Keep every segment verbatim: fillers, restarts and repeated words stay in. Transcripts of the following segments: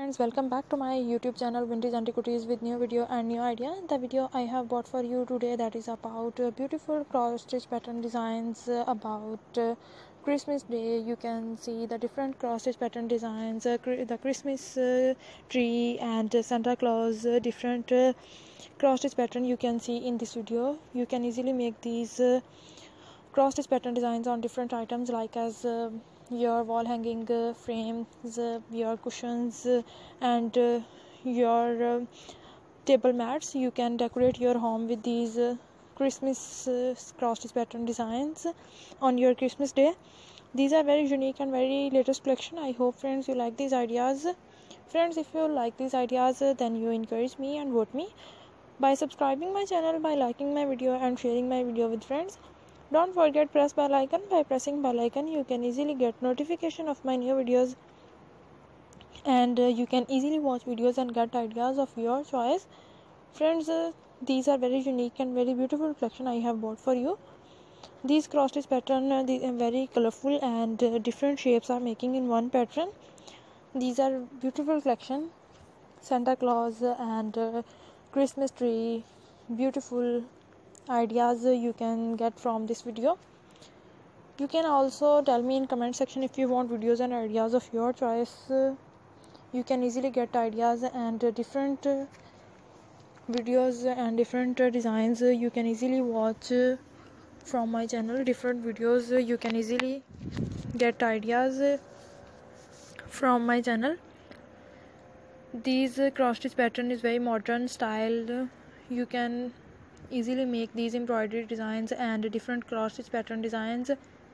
friends, welcome back to my YouTube channel Vintage Antiquities with new video and new idea. The video I have bought for you today, that is about uh, beautiful cross stitch pattern designs uh, about uh, Christmas Day. You can see the different cross stitch pattern designs, uh, the Christmas uh, tree and uh, Santa Claus, uh, different uh, cross stitch pattern you can see in this video. You can easily make these uh, cross stitch pattern designs on different items like as uh, your wall hanging uh, frames, uh, your cushions uh, and uh, your uh, table mats. You can decorate your home with these uh, Christmas uh, cross stitch pattern designs on your Christmas day. These are very unique and very latest collection. I hope friends you like these ideas. Friends, if you like these ideas, uh, then you encourage me and vote me by subscribing my channel, by liking my video and sharing my video with friends. Don't forget press bell icon. By pressing bell icon you can easily get notification of my new videos, and uh, you can easily watch videos and get ideas of your choice. Friends, uh, these are very unique and very beautiful collection I have bought for you. These cross stitch pattern uh, are very colorful and uh, different shapes are making in one pattern. These are beautiful collection. Santa Claus and uh, Christmas tree, beautiful ideas you can get from this video. You can also tell me in comment section if you want videos and ideas of your choice. You can easily get ideas and different videos and different designs you can easily watch from my channel. Different videos you can easily get ideas from my channel. These cross stitch pattern is very modern style. You can easily make these embroidery designs and different cross stitch pattern designs.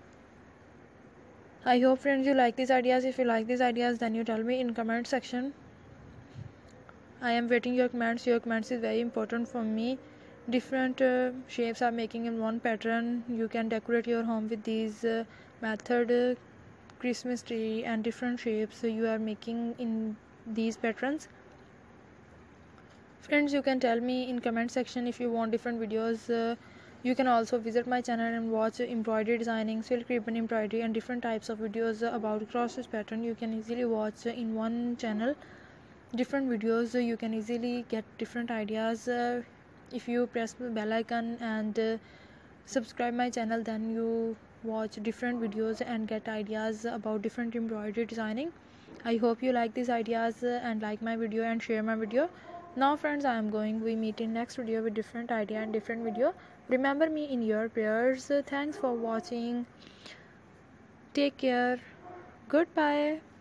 I hope friends you like these ideas. If you like these ideas, then you tell me in comment section. I am waiting your comments. Your comments is very important for me. Different uh, shapes are making in one pattern. You can decorate your home with these uh, method uh, Christmas tree and different shapes you are making in these patterns. Friends, you can tell me in comment section if you want different videos. Uh, you can also visit my channel and watch embroidery designing, silk ribbon embroidery and different types of videos about cross stitch pattern. You can easily watch in one channel different videos. You can easily get different ideas uh, if you press the bell icon and uh, subscribe my channel. Then you watch different videos and get ideas about different embroidery designing. I hope you like these ideas uh, and like my video and share my video. Now friends, I am going we meet in next video with different idea and different video. Remember me in your prayers. Thanks for watching. Take care. Goodbye.